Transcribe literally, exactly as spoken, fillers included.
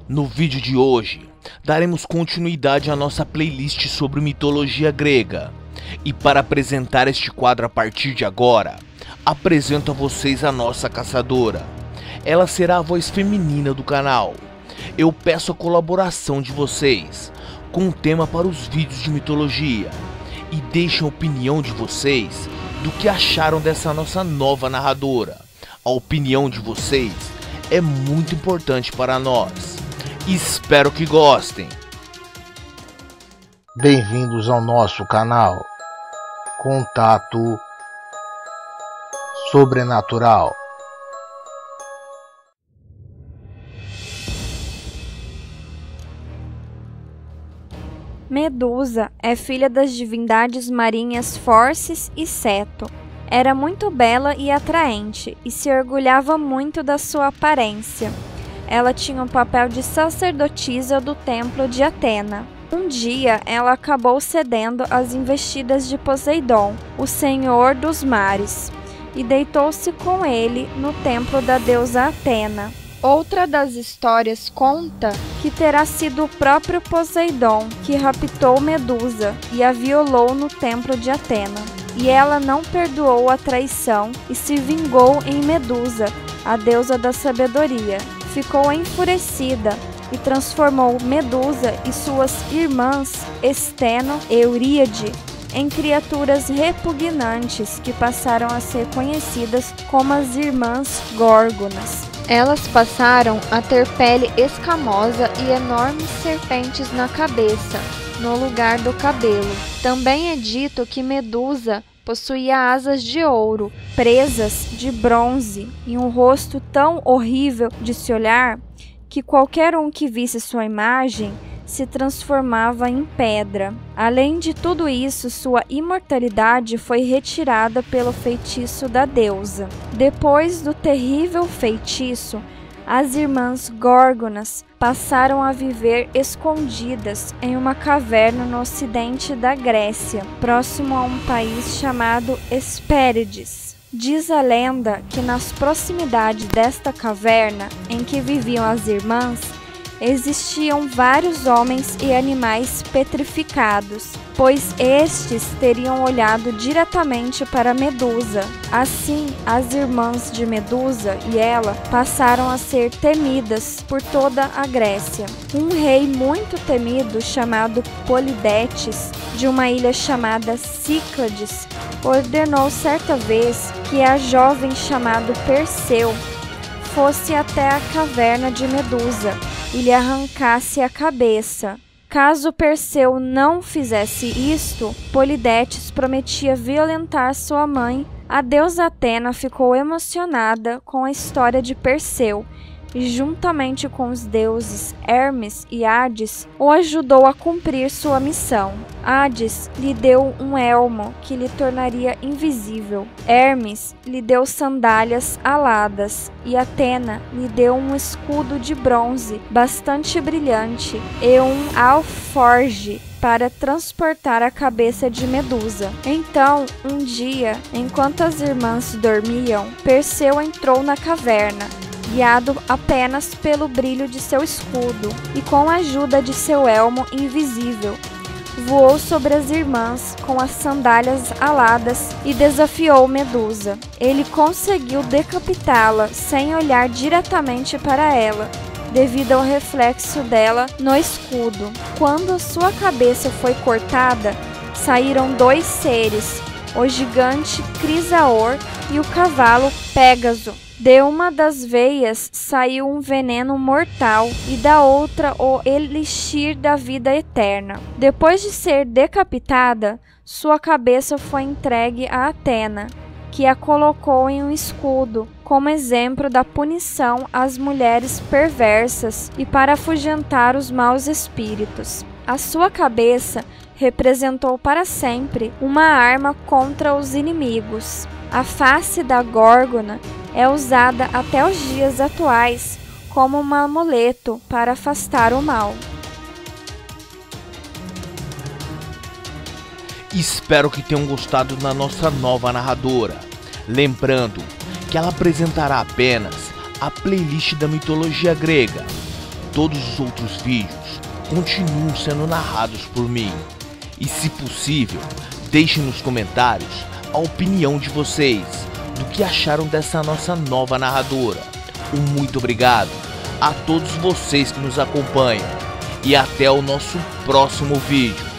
No vídeo de hoje, daremos continuidade à nossa playlist sobre mitologia grega. E para apresentar este quadro a partir de agora, apresento a vocês a nossa caçadora. Ela será a voz feminina do canal. Eu peço a colaboração de vocês com um tema para os vídeos de mitologia. E deixem a opinião de vocês do que acharam dessa nossa nova narradora. A opinião de vocês é muito importante para nós. Espero que gostem. Bem-vindos ao nosso canal Contato Sobrenatural. Medusa é filha das divindades marinhas Forces e Ceto. Era muito bela e atraente e se orgulhava muito da sua aparência. Ela tinha o papel de sacerdotisa do templo de Atena. Um dia, ela acabou cedendo às investidas de Poseidon, o senhor dos mares, e deitou-se com ele no templo da deusa Atena. Outra das histórias conta que terá sido o próprio Poseidon que raptou Medusa e a violou no templo de Atena. E ela não perdoou a traição e se vingou em Medusa, a deusa da sabedoria. Ficou enfurecida e transformou Medusa e suas irmãs Esteno e Euríade em criaturas repugnantes que passaram a ser conhecidas como as irmãs Górgonas. Elas passaram a ter pele escamosa e enormes serpentes na cabeça, no lugar do cabelo. Também é dito que Medusa possuía asas de ouro, presas de bronze e um rosto tão horrível de se olhar que qualquer um que visse sua imagem se transformava em pedra. Além de tudo isso, sua imortalidade foi retirada pelo feitiço da deusa. Depois do terrível feitiço, as irmãs Górgonas passaram a viver escondidas em uma caverna no ocidente da Grécia, próximo a um país chamado Hespérides. Diz a lenda que nas proximidades desta caverna em que viviam as irmãs, existiam vários homens e animais petrificados, pois estes teriam olhado diretamente para Medusa. Assim, as irmãs de Medusa e ela passaram a ser temidas por toda a Grécia. Um rei muito temido, chamado Polidectes, de uma ilha chamada Cíclades, ordenou certa vez que a jovem chamada Perseu fosse até a caverna de Medusa e lhe arrancasse a cabeça. Caso Perseu não fizesse isto, Polidectes prometia violentar sua mãe. A deusa Atena ficou emocionada com a história de Perseu e, juntamente com os deuses Hermes e Hades, o ajudou a cumprir sua missão. Hades lhe deu um elmo que lhe tornaria invisível. Hermes lhe deu sandálias aladas e Atena lhe deu um escudo de bronze bastante brilhante e um alforge para transportar a cabeça de Medusa. Então, um dia, enquanto as irmãs dormiam, Perseu entrou na caverna, guiado apenas pelo brilho de seu escudo, e com a ajuda de seu elmo invisível, voou sobre as irmãs com as sandálias aladas e desafiou Medusa. Ele conseguiu decapitá-la sem olhar diretamente para ela, devido ao reflexo dela no escudo. Quando sua cabeça foi cortada, saíram dois seres, o gigante Crisaor e o cavalo Pégaso. De uma das veias saiu um veneno mortal e da outra o elixir da vida eterna. Depois de ser decapitada, sua cabeça foi entregue a Atena, que a colocou em um escudo, como exemplo da punição às mulheres perversas e para afugentar os maus espíritos. A sua cabeça representou para sempre uma arma contra os inimigos. A face da Górgona é usada até os dias atuais como um amuleto para afastar o mal. Espero que tenham gostado da nossa nova narradora. Lembrando que ela apresentará apenas a playlist da mitologia grega. todos os outros vídeos continuam sendo narrados por mim. E se possível, deixem nos comentários a opinião de vocês do que acharam dessa nossa nova narradora. Um muito obrigado a todos vocês que nos acompanham e até o nosso próximo vídeo.